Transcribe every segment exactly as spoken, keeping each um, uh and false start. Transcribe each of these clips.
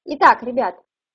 Итак, ребят,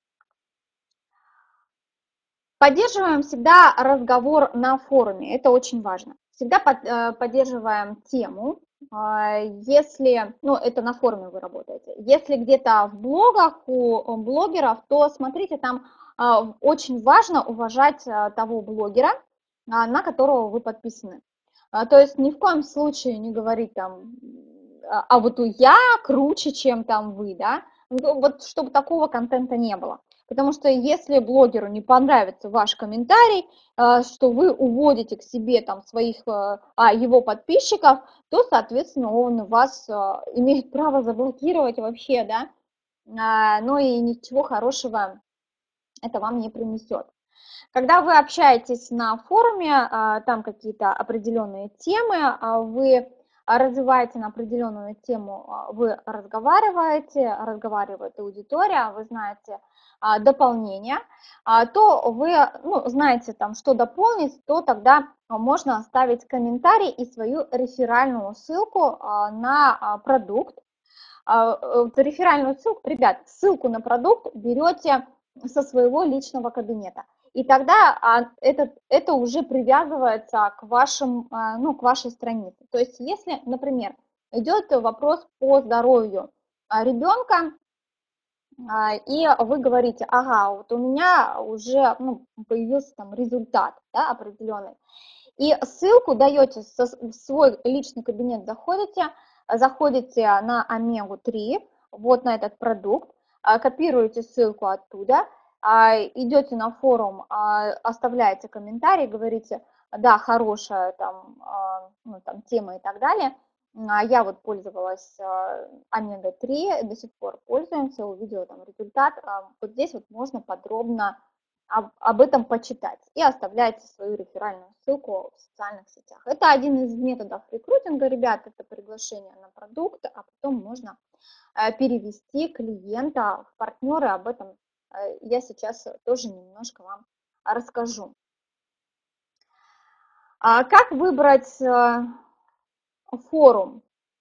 поддерживаем всегда разговор на форуме, это очень важно. Всегда под, э, поддерживаем тему, а, если, ну, это на форуме вы работаете. Если где-то в блогах у блогеров, то смотрите, там а, очень важно уважать а, того блогера, а, на которого вы подписаны. А, То есть ни в коем случае не говорить там, а а вот у я круче, чем там вы, да, ну, вот чтобы такого контента не было. Потому что если блогеру не понравится ваш комментарий, э, что вы уводите к себе там своих, э, а, его подписчиков, то, соответственно, он вас э, имеет право заблокировать вообще, да, а, но и ничего хорошего это вам не принесет. Когда вы общаетесь на форуме, а, там какие-то определенные темы, а, вы развиваете на определенную тему, а, вы разговариваете, разговаривает аудитория, вы знаете а, дополнение, а, то вы ну, знаете, там, что дополнить, то тогда можно оставить комментарий и свою реферальную ссылку а, на а, продукт. А, э, Реферальную ссылку, ребят, ссылку на продукт берете со своего личного кабинета. И тогда а, это, это уже привязывается к, вашим, а, ну, к вашей странице. То есть если, например, идет вопрос по здоровью а, ребенка, а, и вы говорите, ага, вот у меня уже ну, появился там результат, да, определенный, и ссылку даете в свой личный кабинет, заходите, заходите на омегу три, вот на этот продукт, а, копируете ссылку оттуда, а, идете на форум, а, оставляете комментарий, говорите, да, хорошая там, а, ну, там тема и так далее. А я вот пользовалась омега три, до сих пор пользуемся, увидела там результат. А, Вот здесь вот можно подробно об, об этом почитать и оставляйте свою реферальную ссылку в социальных сетях. Это один из методов рекрутинга, ребят, это приглашение на продукт, а потом можно э, перевести клиента в партнеры. Об этом э, я сейчас тоже немножко вам расскажу. А как выбрать э, форум?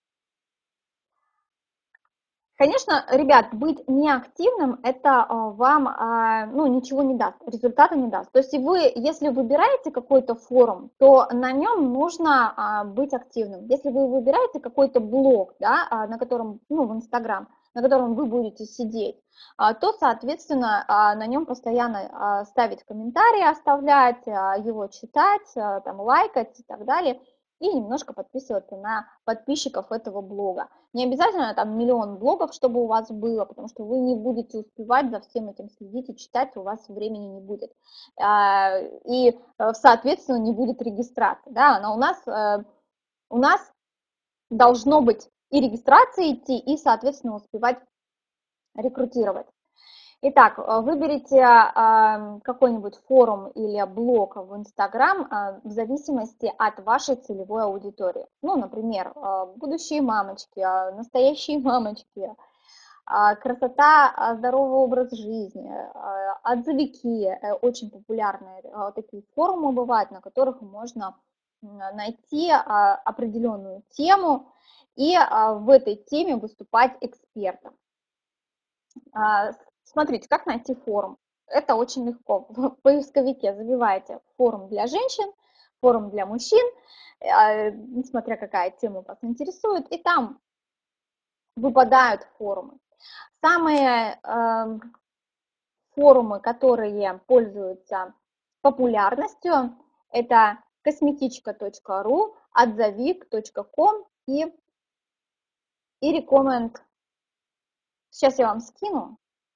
Конечно, ребят, быть неактивным, это а, вам а, ну, ничего не даст, результата не даст. То есть вы, если выбираете какой-то форум, то на нем нужно а, быть активным. Если вы выбираете какой-то блог, да, а, на котором, ну, в Инстаграм, на котором вы будете сидеть, а, то, соответственно, а, на нем постоянно а, ставить комментарии, оставлять, а, его читать, а, там, лайкать и так далее, и немножко подписываться на подписчиков этого блога. Не обязательно там миллион блогов, чтобы у вас было, потому что вы не будете успевать за всем этим следить и читать, у вас времени не будет. А, И, э, соответственно, не будет регистрации. Да? Но у нас, э, у нас должно быть и регистрация идти, и, соответственно, успевать рекрутировать. Итак, э, выберите а, какой-нибудь форум или блог в Инстаграм а, в зависимости от вашей целевой аудитории. Ну, например, а, будущие мамочки, а, настоящие мамочки, а, красота, а, здоровый образ жизни, а, отзывики, э, очень популярные а, такие форумы бывают, на которых можно м, найти а, определенную тему и а, в этой теме выступать экспертом. А, Смотрите, как найти форум. Это очень легко. В поисковике забиваете форум для женщин, форум для мужчин, а, несмотря какая тема вас интересует, и там выпадают форумы. Самые э, форумы, которые пользуются популярностью, это косметичка точка ру, отзовик точка ком и, и Recommend. Сейчас я вам скину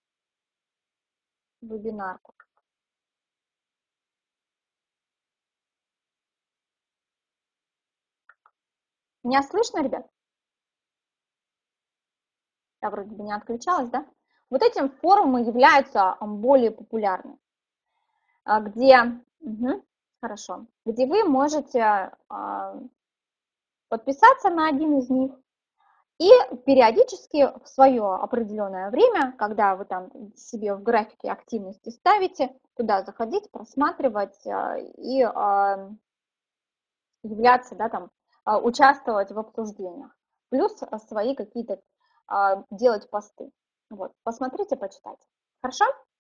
вебинарку. Меня слышно, ребят? Я вроде бы не отключалась, да? Вот этим форумы являются более популярны, где, угу, хорошо, где вы можете подписаться на один из них и периодически в свое определенное время, когда вы там себе в графике активности ставите, туда заходить, просматривать и являться, да, там, участвовать в обсуждениях. Плюс свои какие-то делать посты. Вот, посмотрите, почитайте. Хорошо?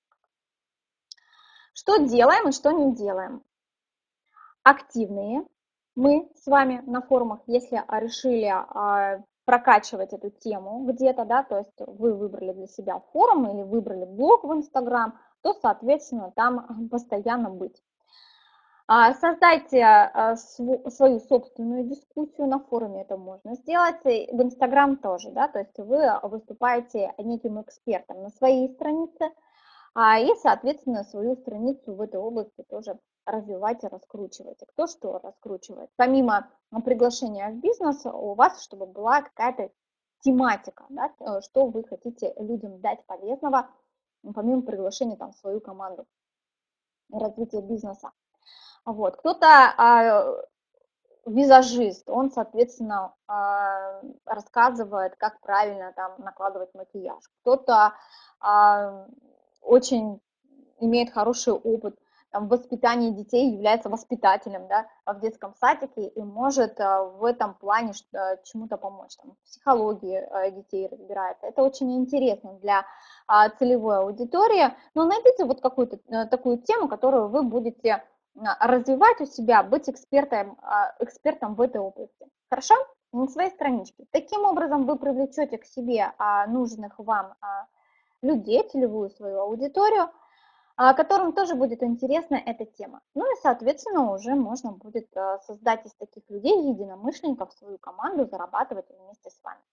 Что делаем и что не делаем? Активные мы с вами на форумах, если решили а, прокачивать эту тему где-то, да, то есть вы выбрали для себя форум или выбрали блог в Инстаграм, то, соответственно, там постоянно быть. А, Создайте а, св- свою собственную дискуссию на форуме, это можно сделать, и в Инстаграм тоже, да, то есть вы выступаете неким экспертом на своей странице, а, и, соответственно, свою страницу в этой области тоже развивайте, раскручивайте. Кто что раскручивает? Помимо ну, приглашения в бизнес, у вас, чтобы была какая-то тематика, да, э, что вы хотите людям дать полезного, ну, помимо приглашения там, в свою команду и развития бизнеса. Вот. Кто-то а, визажист, он, соответственно, а, рассказывает, как правильно там накладывать макияж. Кто-то а, очень имеет хороший опыт там, в воспитании детей, является воспитателем, да, в детском садике и может а, в этом плане а, чему-то помочь. Там, в психологии а, детей разбирается. Это очень интересно для а, целевой аудитории. Но найдите вот какую-то а, такую тему, которую вы будете развивать у себя, быть экспертом, экспертом в этой области. Хорошо? На своей страничке. Таким образом вы привлечете к себе нужных вам людей, целевую свою аудиторию, которым тоже будет интересна эта тема. Ну и, соответственно, уже можно будет создать из таких людей, единомышленников, свою команду, зарабатывать вместе с вами.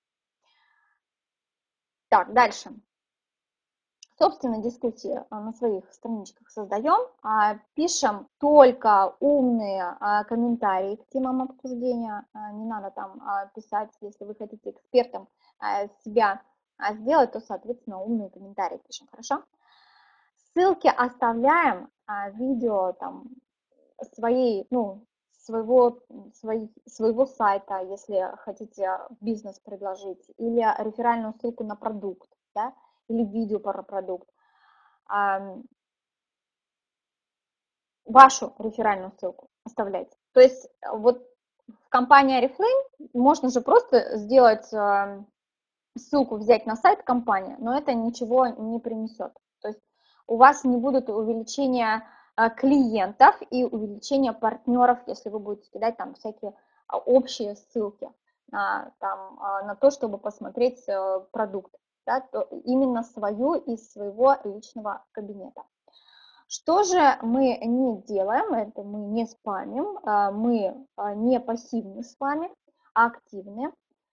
Так, дальше. Собственно, дискуссии на своих страничках создаем, пишем только умные комментарии к темам обсуждения, не надо там писать, если вы хотите экспертом себя сделать, то, соответственно, умные комментарии пишем, хорошо? Ссылки оставляем, видео там своей, ну, своего, своей, своего сайта, если хотите бизнес предложить, или реферальную ссылку на продукт, да, или видео про продукт, вашу реферальную ссылку оставляйте. То есть вот в компании Oriflame можно же просто сделать ссылку, взять на сайт компании, но это ничего не принесет. То есть у вас не будет увеличения клиентов и увеличения партнеров, если вы будете кидать там всякие общие ссылки на, там, на то, чтобы посмотреть продукт, да, то именно свою из своего личного кабинета. Что же мы не делаем, это мы не спамим, мы не пассивны с вами, а активны.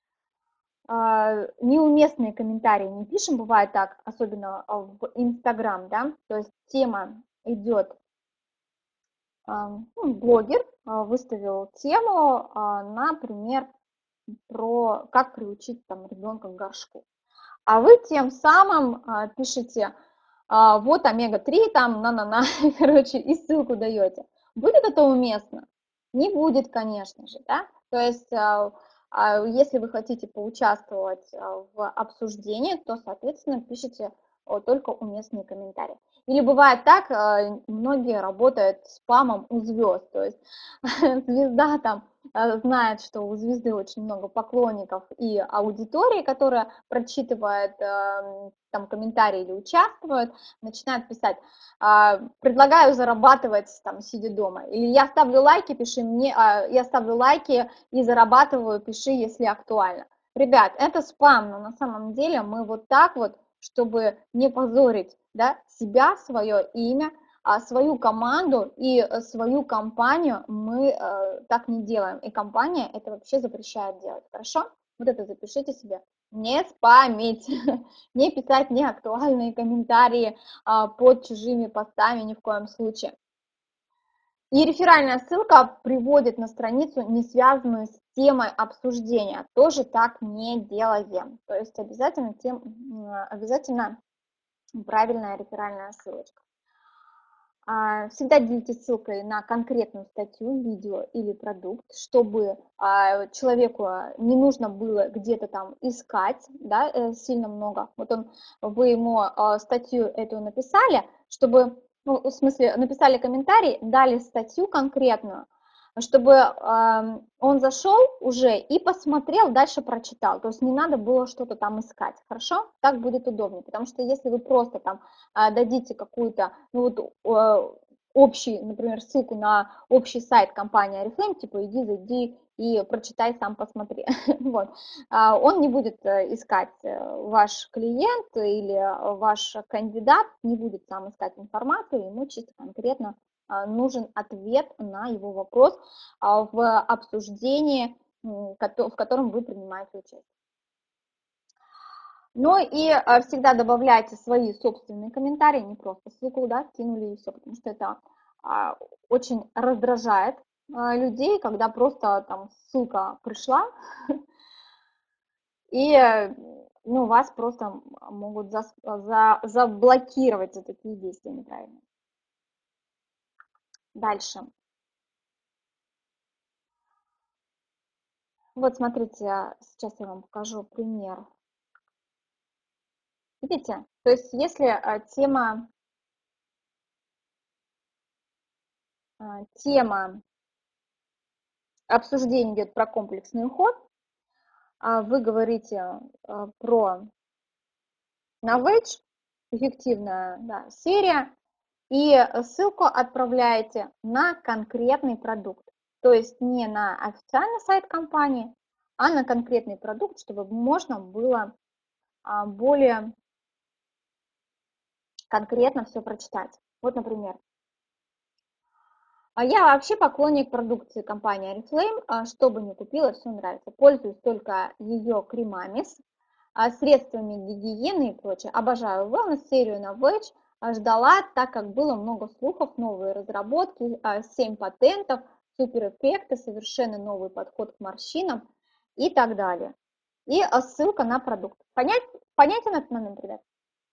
Неуместные комментарии не пишем, бывает так, особенно в Инстаграм, да, то есть тема идет, ну, блогер выставил тему, например, про как приучить там ребенка к горшку, а вы тем самым пишете, вот омега три, там, на-на-на, короче, и ссылку даете. Будет это уместно? Не будет, конечно же, да, то есть если вы хотите поучаствовать в обсуждении, то, соответственно, пишите только уместные комментарии. Или бывает так, многие работают спамом у звезд, то есть звезда там знает, что у звезды очень много поклонников и аудитории, которая прочитывает там комментарии или участвует, начинает писать, предлагаю зарабатывать там сидя дома, или я ставлю лайки, пиши мне, я ставлю лайки и зарабатываю, пиши, если актуально. Ребят, это спам, но на самом деле мы вот так вот, чтобы не позорить, да, себя, свое имя, свою команду и свою компанию, мы так не делаем. И компания это вообще запрещает делать. Хорошо? Вот это запишите себе. Не спамить, не писать неактуальные комментарии под чужими постами ни в коем случае. И реферальная ссылка приводит на страницу, не связанную с темой обсуждения. Тоже так не делаем. То есть обязательно, тем, обязательно правильная реферальная ссылочка. Всегда делитесь ссылкой на конкретную статью, видео или продукт, чтобы человеку не нужно было где-то там искать, да, сильно много. Вот он, вы ему статью эту написали, чтобы, ну, в смысле, написали комментарий, дали статью конкретную, чтобы э, он зашел уже и посмотрел, дальше прочитал. То есть не надо было что-то там искать, хорошо? Так будет удобнее, потому что если вы просто там э, дадите какую-то, ну вот, э, общий, например, ссылку на общий сайт компании Oriflame, типа иди, зайди и прочитай, сам посмотри. Вот. Он не будет искать ваш клиент или ваш кандидат, не будет сам искать информацию, ему чисто конкретно нужен ответ на его вопрос в обсуждении, в котором вы принимаете участие. Ну и всегда добавляйте свои собственные комментарии, не просто ссылку, да, кинули и все, потому что это очень раздражает людей, когда просто там ссылка пришла, и ну, вас просто могут за, за, заблокировать за такие действия неправильные. Дальше. Вот смотрите, сейчас я вам покажу пример. Видите? То есть если тема, тема обсуждения идет про комплексный уход, вы говорите про Novage, эффективная, да, серия, и ссылку отправляете на конкретный продукт. То есть не на официальный сайт компании, а на конкретный продукт, чтобы можно было более конкретно все прочитать. Вот, например, я вообще поклонник продукции компании Oriflame, что бы ни купила, все нравится. Пользуюсь только ее кремами, средствами гигиены и прочее. Обожаю wellness серию Novage, ждала, так как было много слухов, новые разработки, семь патентов, суперэффекты, совершенно новый подход к морщинам и так далее. И ссылка на продукт. Понять, понятен этот момент, ребят?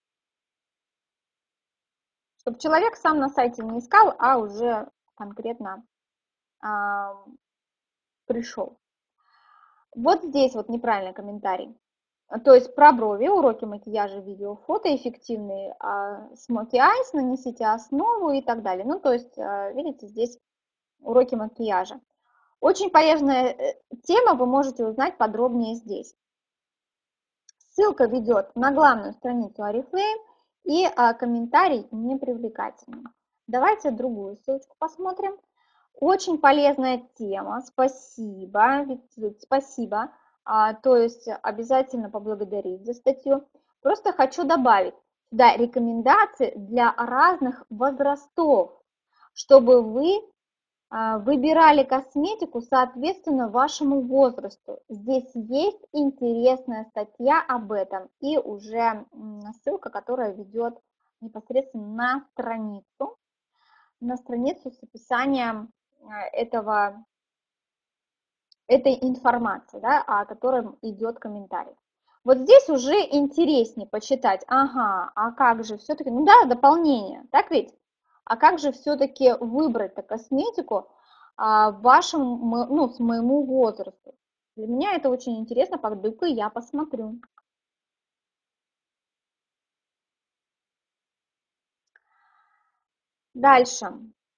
Чтобы человек сам на сайте не искал, а уже конкретно а, пришел. Вот здесь вот неправильный комментарий. То есть про брови, уроки макияжа, видео, фото, эффективный смоки айс, нанесите основу и так далее. Ну, то есть, видите, здесь уроки макияжа. Очень полезная тема, вы можете узнать подробнее здесь. Ссылка ведет на главную страницу Oriflame, и комментарий непривлекательный. Давайте другую ссылочку посмотрим. Очень полезная тема, спасибо, спасибо. А, то есть обязательно поблагодарить за статью. Просто хочу добавить сюда рекомендации для разных возрастов, чтобы вы а, выбирали косметику соответственно вашему возрасту. Здесь есть интересная статья об этом и уже ссылка, которая ведет непосредственно на страницу, на страницу с описанием этого, этой информации, да, о котором идет комментарий. Вот здесь уже интереснее почитать, ага, а как же все-таки, ну да, дополнение, так ведь? А как же все-таки выбрать-то косметику а, вашему, ну, с моему возрасту? Для меня это очень интересно, пойду-ка я посмотрю. Дальше.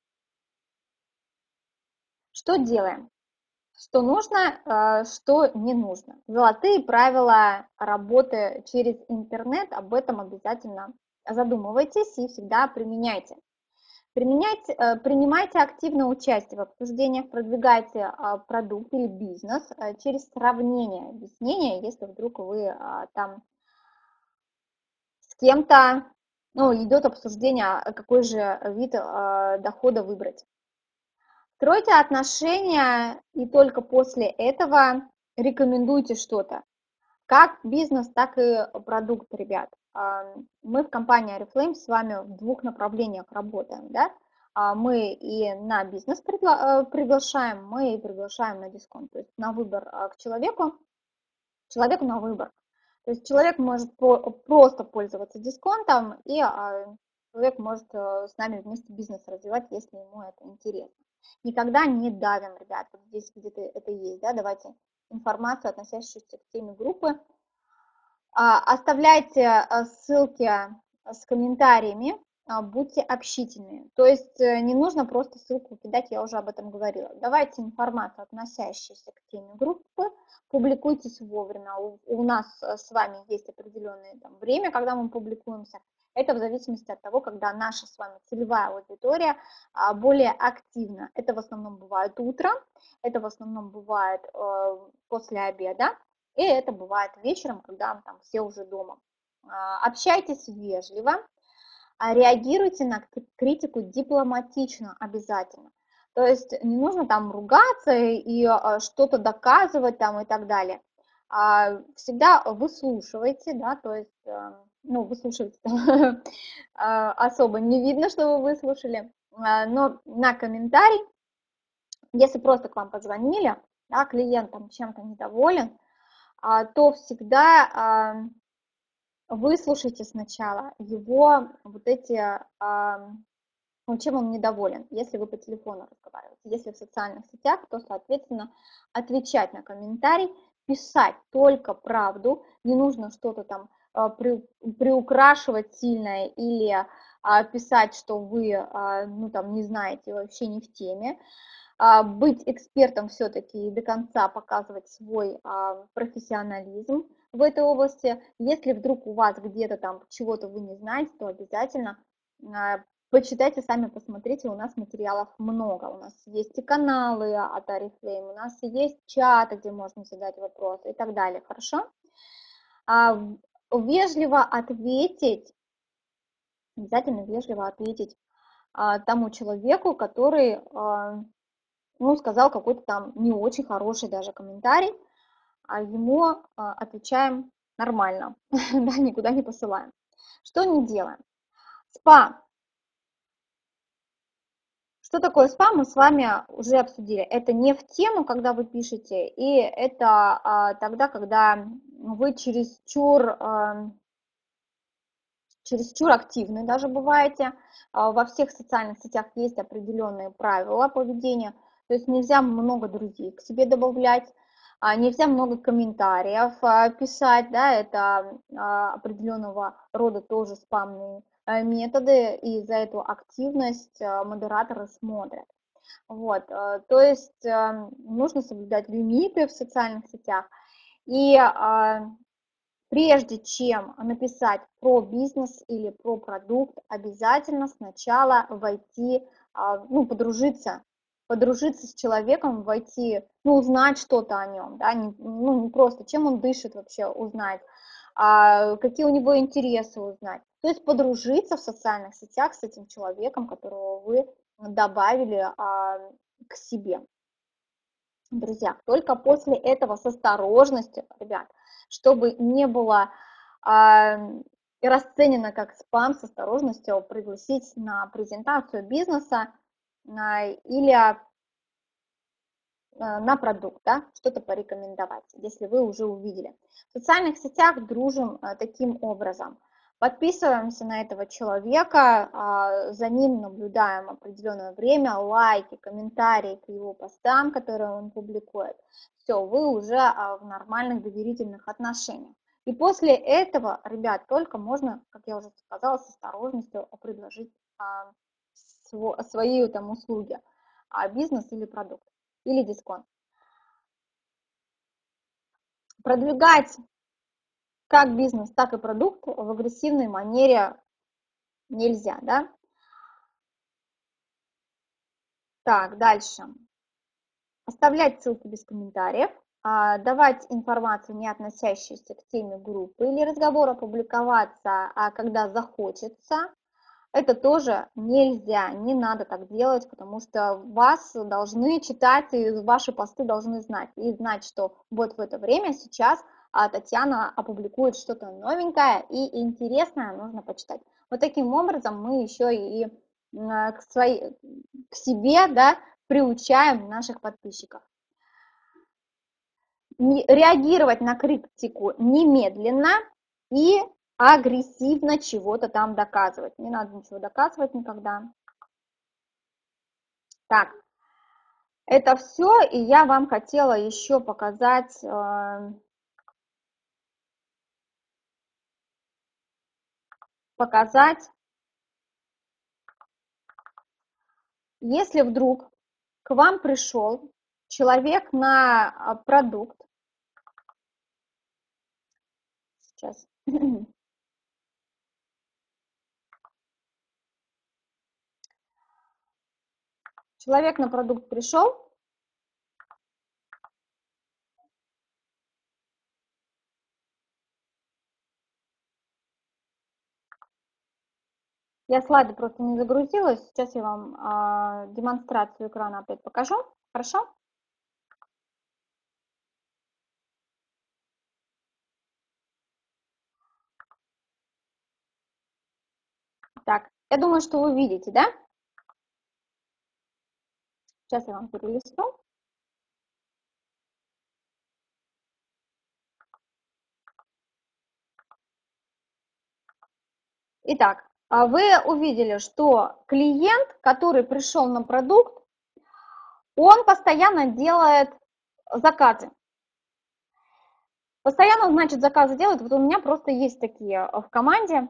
Что делаем? Что нужно, что не нужно. Золотые правила работы через интернет, об этом обязательно задумывайтесь и всегда применяйте. Применяйте, принимайте активное участие в обсуждениях, продвигайте продукт или бизнес через сравнение, объяснение, если вдруг вы там с кем-то, ну, идет обсуждение, какой же вид дохода выбрать. Стройте отношения и только после этого рекомендуйте что-то. Как бизнес, так и продукт, ребят. Мы в компании Oriflame с вами в двух направлениях работаем. Да? Мы и на бизнес пригла приглашаем, мы и приглашаем на дисконт. То есть на выбор к человеку, человеку на выбор. То есть человек может просто пользоваться дисконтом, и человек может с нами вместе бизнес развивать, если ему это интересно. Никогда не давим, ребят, вот здесь где-то это есть, да, давайте информацию, относящуюся к теме группы. Оставляйте ссылки с комментариями а, будьте общительные. То есть э, не нужно просто ссылку кидать, я уже об этом говорила. Давайте информацию, относящуюся к теме группы, публикуйтесь вовремя. У, у нас э, с вами есть определенное там, время, когда мы публикуемся. Это в зависимости от того, когда наша с вами целевая аудитория а, более активна. Это в основном бывает утром, это в основном бывает э, после обеда, и это бывает вечером, когда там все уже дома. А, общайтесь вежливо, а реагируйте на критику дипломатично обязательно. То есть не нужно там ругаться и а, что-то доказывать там и так далее. А, всегда выслушивайте, да, то есть, а, ну, выслушивайте, а, особо не видно, что вы выслушали, а, но на комментарий, если просто к вам позвонили, да, клиент там чем-то недоволен, а, то всегда а, выслушайте сначала его вот эти, а, ну, чем он недоволен, если вы по телефону разговариваете. Если в социальных сетях, то, соответственно, отвечать на комментарий, писать только правду, не нужно что-то там а, при, приукрашивать сильно или а, писать, что вы, а, ну, там, не знаете, вообще не в теме. А, быть экспертом все-таки и до конца показывать свой а, профессионализм в этой области. Если вдруг у вас где-то там чего-то вы не знаете, то обязательно а, почитайте сами, посмотрите, у нас материалов много. У нас есть и каналы от Oriflame, у нас есть чаты, где можно задать вопросы и так далее, хорошо? А, вежливо ответить, обязательно вежливо ответить а, тому человеку, который а, ну, сказал какой-то там не очень хороший даже комментарий, а ему а, отвечаем нормально, да, никуда не посылаем. Что не делаем? Спам. Что такое спам, мы с вами уже обсудили. Это не в тему, когда вы пишете, и это а, тогда, когда вы чересчур, а, чересчур активны даже бываете. А, во всех социальных сетях есть определенные правила поведения, то есть нельзя много друзей к себе добавлять, а, нельзя много комментариев а, писать, да, это а, определенного рода тоже спамные а, методы, и за эту активность а, модераторы смотрят. Вот, э, то есть э, нужно соблюдать лимиты в социальных сетях. И а, прежде чем написать про бизнес или про продукт, обязательно сначала войти, а, ну, подружиться, подружиться с человеком, войти, ну, узнать что-то о нем, да, не, ну, не просто, чем он дышит вообще, узнать, а, какие у него интересы узнать. То есть подружиться в социальных сетях с этим человеком, которого вы добавили а, к себе. Друзья, только после этого с осторожностью, ребят, чтобы не было а, расценено как спам, с осторожностью пригласить на презентацию бизнеса а, или а, на продукт, да, что-то порекомендовать, если вы уже увидели. В социальных сетях дружим а, таким образом. Подписываемся на этого человека, а, за ним наблюдаем определенное время, лайки, комментарии к его постам, которые он публикует. Все, вы уже а, в нормальных доверительных отношениях. И после этого, ребят, только можно, как я уже сказала, с осторожностью предложить а, свои там услуги, а, бизнес или продукт, или дисконт. Продвигать как бизнес, так и продукт в агрессивной манере нельзя, да? Так, дальше. Оставлять ссылки без комментариев, а, давать информацию, не относящуюся к теме группы или разговора, публиковаться, а когда захочется. Это тоже нельзя, не надо так делать, потому что вас должны читать, и ваши посты должны знать. И знать, что вот в это время сейчас Татьяна опубликует что-то новенькое и интересное, нужно почитать. Вот таким образом мы еще и к, своей, к себе, да, приучаем наших подписчиков. Реагировать на критику немедленно и агрессивно чего-то там доказывать. Не надо ничего доказывать никогда. Так, это все, и я вам хотела еще показать, э, показать Если вдруг к вам пришел человек на продукт, сейчас, человек на продукт пришел, я слайды просто не загрузила, сейчас я вам а, демонстрацию экрана опять покажу, хорошо? Так, я думаю, что вы видите, да? Сейчас я вам перелистну. Итак, вы увидели, что клиент, который пришел на продукт, он постоянно делает заказы. Постоянно, значит, заказы делает. Вот у меня просто есть такие в команде.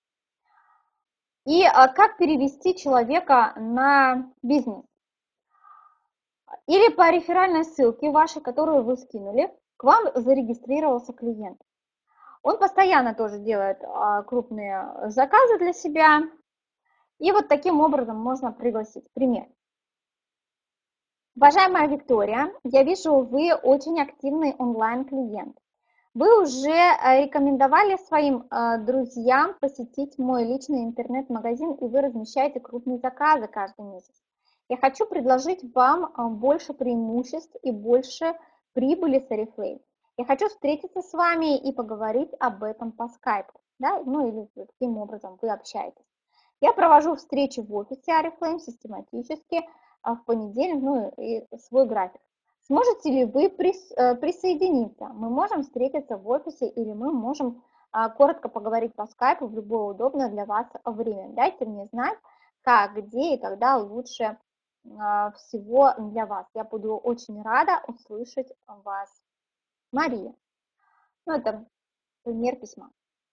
И как перевести человека на бизнес? Или по реферальной ссылке вашей, которую вы скинули, к вам зарегистрировался клиент. Он постоянно тоже делает крупные заказы для себя. И вот таким образом можно пригласить. Пример. Уважаемая Виктория, я вижу, вы очень активный онлайн-клиент. Вы уже рекомендовали своим друзьям посетить мой личный интернет-магазин, и вы размещаете крупные заказы каждый месяц. Я хочу предложить вам больше преимуществ и больше прибыли с Oriflame. Я хочу встретиться с вами и поговорить об этом по скайпу, да? Ну или каким образом вы общаетесь. Я провожу встречи в офисе Oriflame систематически в понедельник, ну и свой график. Сможете ли вы присоединиться? Мы можем встретиться в офисе или мы можем коротко поговорить по скайпу в любое удобное для вас время. Дайте мне знать, как, где и когда лучше всего для вас. Я буду очень рада услышать вас. Мария. Ну, это пример письма.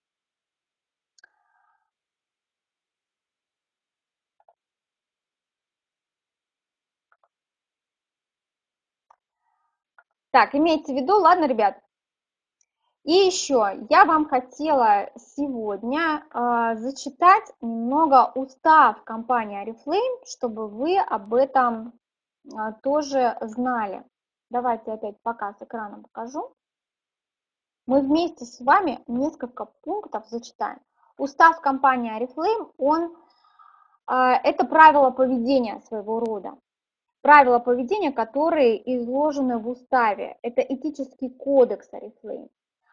Так, имейте в виду, ладно, ребят. И еще я вам хотела сегодня э, зачитать немного устав компании Oriflame, чтобы вы об этом э, тоже знали. Давайте опять пока с экраном покажу. Мы вместе с вами несколько пунктов зачитаем. Устав компании Oriflame, он, э, это правила поведения своего рода. Правила поведения, которые изложены в уставе. Это этический кодекс Oriflame.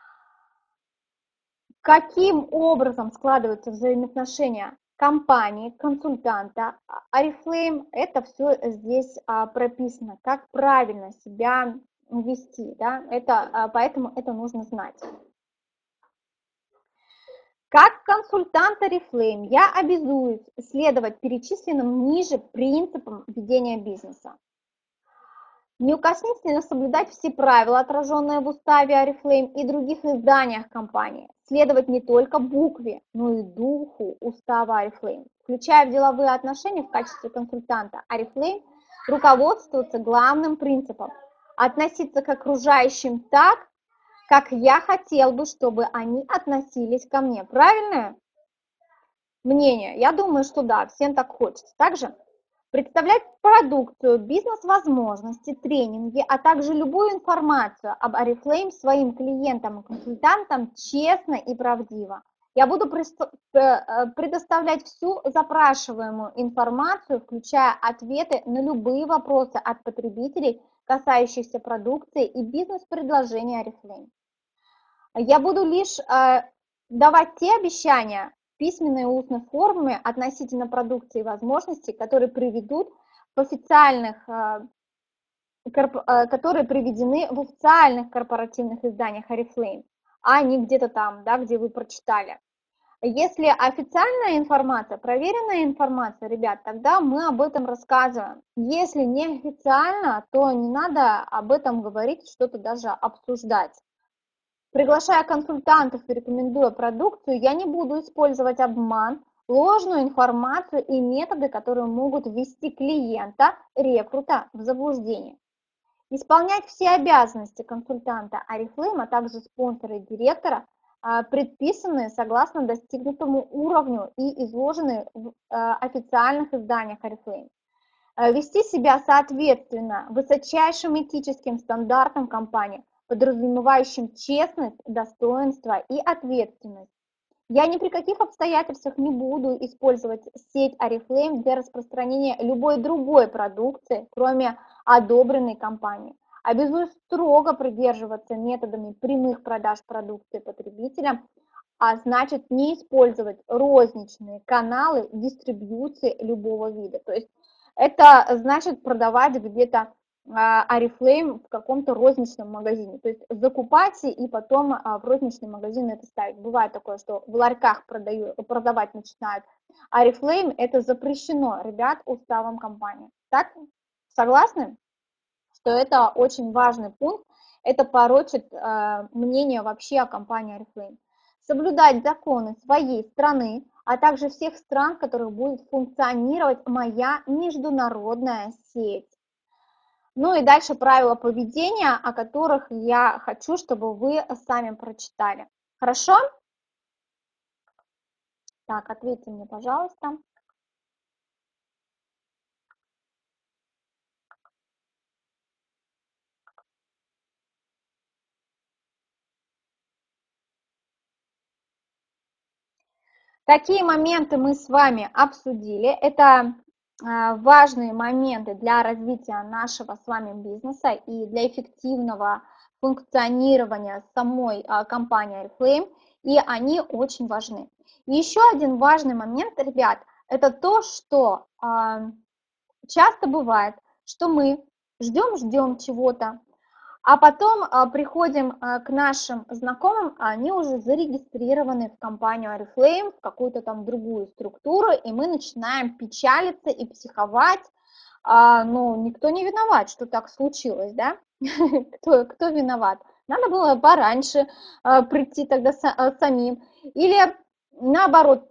Каким образом складываются взаимоотношения компании, консультанта, Oriflame, это все здесь прописано, как правильно себя вести, да? Это, поэтому это нужно знать. Как консультант Oriflame я обязуюсь следовать перечисленным ниже принципам ведения бизнеса. Неукоснительно соблюдать все правила, отраженные в уставе Oriflame и других изданиях компании. Следовать не только букве, но и духу устава Oriflame. Включая в деловые отношения в качестве консультанта Oriflame, руководствоваться главным принципом – относиться к окружающим так, как я хотел бы, чтобы они относились ко мне. Правильное мнение? Я думаю, что да, всем так хочется. Также представлять продукцию, бизнес-возможности, тренинги, а также любую информацию об Oriflame своим клиентам и консультантам честно и правдиво. Я буду предоставлять всю запрашиваемую информацию, включая ответы на любые вопросы от потребителей, касающихся продукции и бизнес-предложений Oriflame. Я буду лишь давать те обещания, письменной и устной форме относительно продукции и возможностей, которые приведут в официальных, которые приведены в официальных корпоративных изданиях Oriflame, а не где-то там, да, где вы прочитали. Если официальная информация, проверенная информация, ребят, тогда мы об этом рассказываем. Если не официально, то не надо об этом говорить, что-то даже обсуждать. Приглашая консультантов и рекомендуя продукцию, я не буду использовать обман, ложную информацию и методы, которые могут ввести клиента, рекрута в заблуждение. Исполнять все обязанности консультанта Oriflame, а также спонсора и директора, а, предписаны согласно достигнутому уровню и изложены в а, официальных изданиях Oriflame. А, Вести себя соответственно высочайшим этическим стандартам компании, подразумевающим честность, достоинство и ответственность. Я ни при каких обстоятельствах не буду использовать сеть Oriflame для распространения любой другой продукции, кроме одобренной компании. Обязуюсь строго придерживаться методами прямых продаж продукции потребителям, а значит не использовать розничные каналы дистрибьюции любого вида. То есть это значит продавать где-то Oriflame в каком-то розничном магазине. То есть закупать и потом в розничный магазин это ставить. Бывает такое, что в ларьках продаю, продавать начинают. Oriflame это запрещено, ребят, уставом компании. Так, согласны, что это очень важный пункт, это порочит э, мнение вообще о компании Oriflame. Соблюдать законы своей страны, а также всех стран, в которых будет функционировать моя международная сеть. Ну и дальше правила поведения, о которых я хочу, чтобы вы сами прочитали. Хорошо? Так, ответьте мне, пожалуйста. Какие моменты мы с вами обсудили? Это важные моменты для развития нашего с вами бизнеса и для эффективного функционирования самой компании Oriflame, и они очень важны. И еще один важный момент, ребят, это то, что часто бывает, что мы ждем-ждем чего-то, а потом а, приходим а, к нашим знакомым, а они уже зарегистрированы в компанию Oriflame, в какую-то там другую структуру, и мы начинаем печалиться и психовать. А, ну, никто не виноват, что так случилось, да? кто, кто виноват? Надо было пораньше а, прийти тогда с, а, самим. Или наоборот,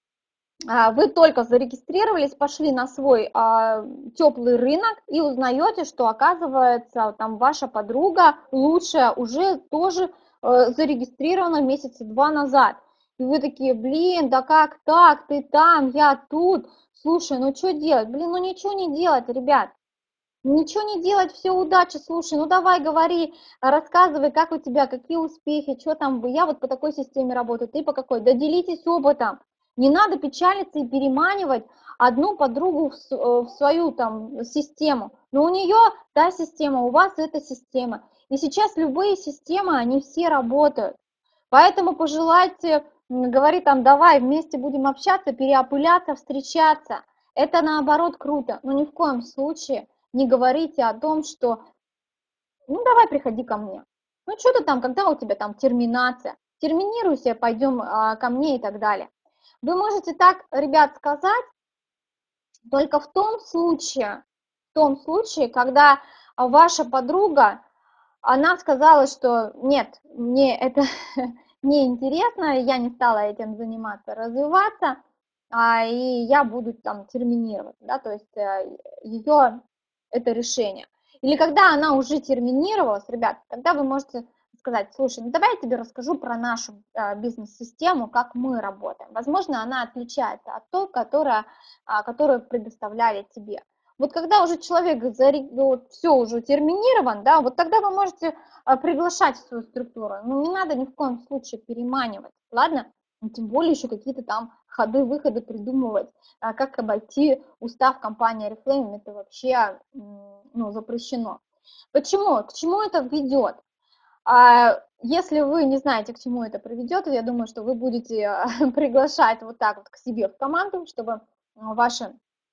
вы только зарегистрировались, пошли на свой а, теплый рынок и узнаете, что, оказывается, там ваша подруга лучшая уже тоже а, зарегистрирована месяца два назад. И вы такие, блин, да как так, ты там, я тут, слушай, ну что делать? Блин, ну ничего не делать, ребят. Ничего не делать, все удачи, слушай, ну давай говори, рассказывай, как у тебя, какие успехи, что там, я вот по такой системе работаю, ты по какой, да делитесь опытом. Не надо печалиться и переманивать одну подругу в, в свою там систему. Но у нее та система, у вас эта система. И сейчас любые системы, они все работают. Поэтому пожелайте, говори там, давай вместе будем общаться, переопыляться, встречаться. Это наоборот круто, но ни в коем случае не говорите о том, что ну давай приходи ко мне. Ну что ты там, когда у тебя там терминация? Терминируйся, пойдем а, ко мне и так далее. Вы можете так, ребят, сказать только в том случае, в том случае, когда ваша подруга, она сказала, что нет, мне это не интересно, я не стала этим заниматься, развиваться, а, и я буду там терминировать, да, то есть ее это решение. Или когда она уже терминировалась, ребят, тогда вы можете сказать, слушай, ну давай я тебе расскажу про нашу а, бизнес-систему, как мы работаем. Возможно, она отличается от той, которая, а, которую предоставляли тебе. Вот когда уже человек вот, все уже терминирован, да, вот тогда вы можете а, приглашать в свою структуру. Но не надо ни в коем случае переманивать, ладно? Ну, тем более еще какие-то там ходы-выходы придумывать, а, как обойти устав компании Oriflame, это вообще ну, запрещено. Почему? К чему это ведет? А если вы не знаете, к чему это приведет, я думаю, что вы будете приглашать вот так вот к себе в команду, чтобы ваши,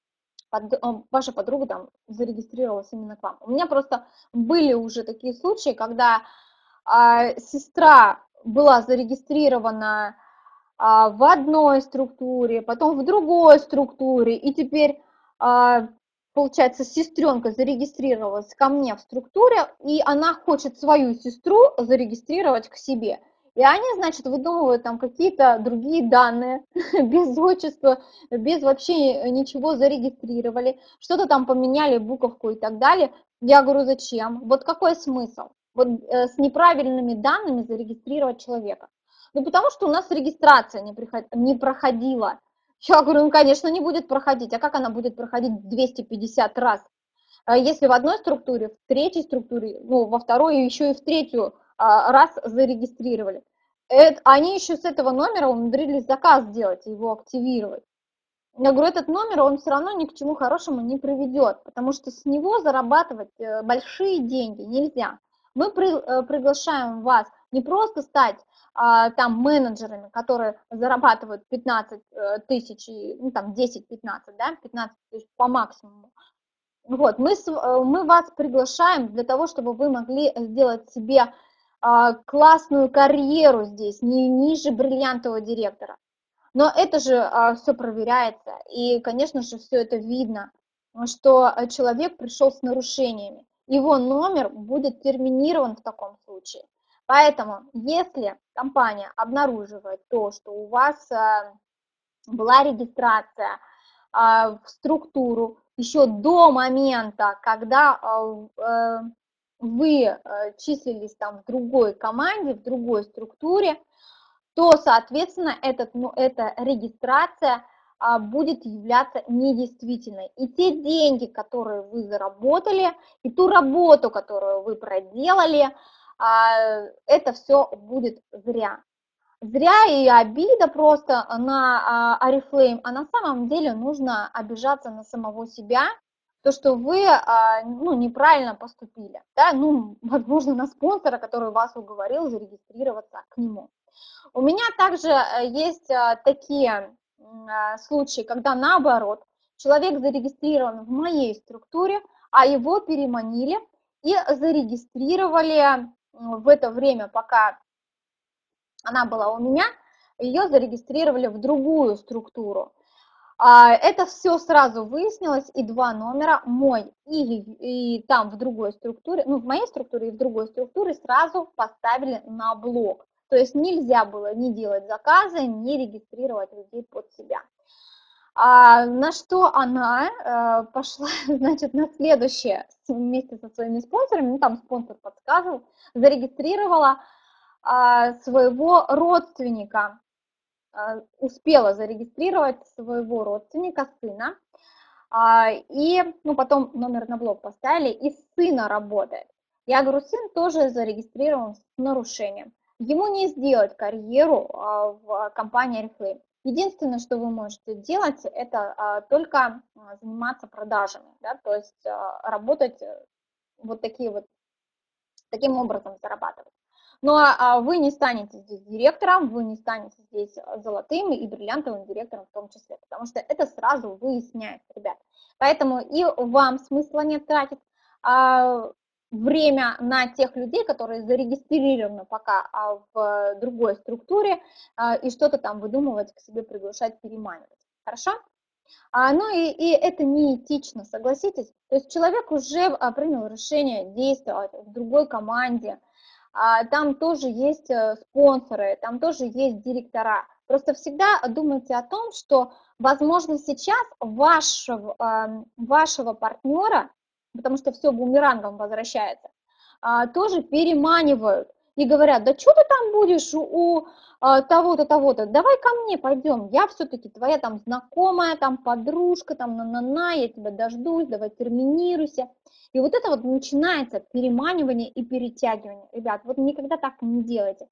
ваша подруга там зарегистрировалась именно к вам. У меня просто были уже такие случаи, когда а, сестра была зарегистрирована а, в одной структуре, потом в другой структуре, и теперь а, получается, сестренка зарегистрировалась ко мне в структуре, и она хочет свою сестру зарегистрировать к себе. И они, значит, выдумывают там какие-то другие данные, без отчества, без вообще ничего зарегистрировали, что-то там поменяли, буковку и так далее. Я говорю, зачем? Вот какой смысл? Вот э, с неправильными данными зарегистрировать человека. Ну, потому что у нас регистрация не, приход... не проходила. Я говорю, ну, конечно, не будет проходить. А как она будет проходить двести пятьдесят раз? А если в одной структуре, в третьей структуре, ну, во второй и еще и в третью а, раз зарегистрировали. Это, они еще с этого номера умудрились заказ сделать, его активировать. Я говорю, этот номер, он все равно ни к чему хорошему не приведет, потому что с него зарабатывать э, большие деньги нельзя. Мы при, э, приглашаем вас не просто стать а, там менеджерами, которые зарабатывают пятнадцать э, тысяч, ну там десять-пятнадцать, да, пятнадцать тысяч по максимуму. Вот, мы, мы вас приглашаем для того, чтобы вы могли сделать себе а, классную карьеру здесь, не ниже бриллиантового директора. Но это же а, все проверяется, и, конечно же, все это видно, что человек пришел с нарушениями. Его номер будет терминирован в таком случае. Поэтому, если компания обнаруживает то, что у вас а, была регистрация а, в структуру еще до момента, когда а, вы а, числились там в другой команде, в другой структуре, то, соответственно, этот, ну, эта регистрация а, будет являться недействительной. И те деньги, которые вы заработали, и ту работу, которую вы проделали, а, это все будет зря. Зря и обида просто на а, Oriflame, а на самом деле нужно обижаться на самого себя, то, что вы а, ну, неправильно поступили, да, ну, возможно, на спонсора, который вас уговорил зарегистрироваться к нему. У меня также есть такие случаи, когда наоборот, человек зарегистрирован в моей структуре, а его переманили и зарегистрировали в это время, пока она была у меня, ее зарегистрировали в другую структуру. Это все сразу выяснилось, и два номера, мой и, и там в другой структуре, ну в моей структуре и в другой структуре сразу поставили на блок. То есть нельзя было ни делать заказы, ни регистрировать людей под себя. А на что она э, пошла, значит, на следующее вместе со своими спонсорами, ну там спонсор подсказывал, зарегистрировала э, своего родственника, э, успела зарегистрировать своего родственника, сына, э, и, ну потом номер на блок поставили, и сына работает. Я говорю, сын тоже зарегистрирован с нарушением. Ему не сделать карьеру э, в компании Oriflame. Единственное, что вы можете делать, это а, только а, заниматься продажами, да, то есть а, работать вот такие вот, таким образом зарабатывать. Но а, вы не станете здесь директором, вы не станете здесь золотым и бриллиантовым директором в том числе, потому что это сразу выясняется, ребят. Поэтому и вам смысла нет тратить а, время на тех людей, которые зарегистрированы пока в другой структуре, и что-то там выдумывать, к себе приглашать, переманивать. Хорошо? Ну и, и это неэтично, согласитесь? То есть человек уже принял решение действовать в другой команде, там тоже есть спонсоры, там тоже есть директора. Просто всегда думайте о том, что, возможно, сейчас вашего, вашего партнера, потому что все бумерангом возвращается, тоже переманивают и говорят, да что ты там будешь у того-то, того-то, давай ко мне пойдем, я все-таки твоя там знакомая, там подружка, там на-на-на, я тебя дождусь, давай терминируйся. И вот это вот начинается переманивание и перетягивание. Ребят, вот никогда так не делайте.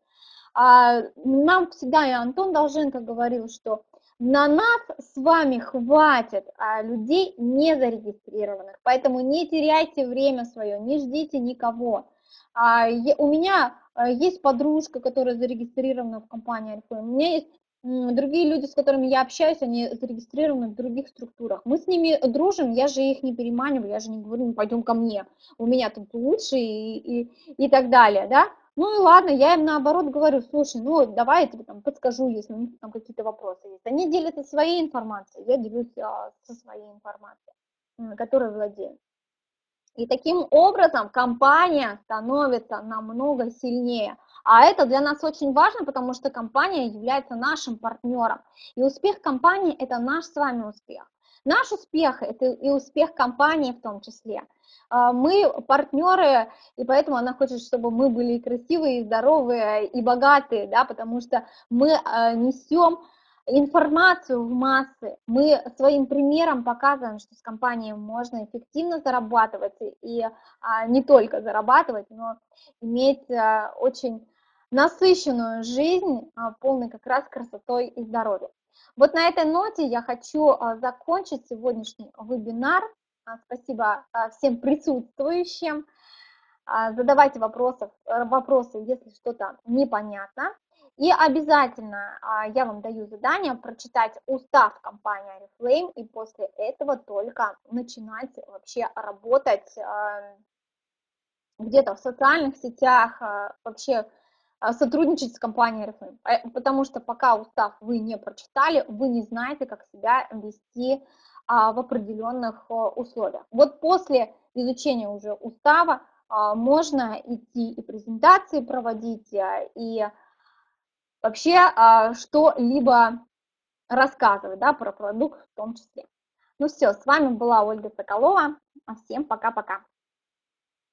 Нам всегда и Антон Долженко говорил, что на нас с вами хватит а, людей не зарегистрированных, поэтому не теряйте время свое, не ждите никого. А, я, у меня а, есть подружка, которая зарегистрирована в компании Oriflame, у меня есть м, другие люди, с которыми я общаюсь, они зарегистрированы в других структурах. Мы с ними дружим, я же их не переманиваю, я же не говорю, ну, пойдем ко мне, у меня тут лучше и, и, и так далее, да. Ну и ладно, я им наоборот говорю, слушай, ну давай я тебе там подскажу, если у них там какие-то вопросы есть. Они делятся своей информацией, я делюсь а, со своей информацией, которой владею. И таким образом компания становится намного сильнее. А это для нас очень важно, потому что компания является нашим партнером. И успех компании – это наш с вами успех. Наш успех – это и успех компании в том числе. Мы партнеры, и поэтому она хочет, чтобы мы были и красивые, и здоровые, и богатые, да, потому что мы несем информацию в массы, мы своим примером показываем, что с компанией можно эффективно зарабатывать, и не только зарабатывать, но иметь очень насыщенную жизнь, полной как раз красотой и здоровьем. Вот на этой ноте я хочу закончить сегодняшний вебинар. Спасибо всем присутствующим. Задавайте вопросы, вопросы, если что-то непонятно. И обязательно я вам даю задание прочитать устав компании Oriflame и после этого только начинать вообще работать где-то в социальных сетях, вообще сотрудничать с компанией Oriflame. Потому что пока устав вы не прочитали, вы не знаете, как себя вести в определенных условиях. Вот после изучения уже устава можно идти и презентации проводить, и вообще что-либо рассказывать, да, про продукт в том числе. Ну все, с вами была Ольга Соколова. Всем пока-пока.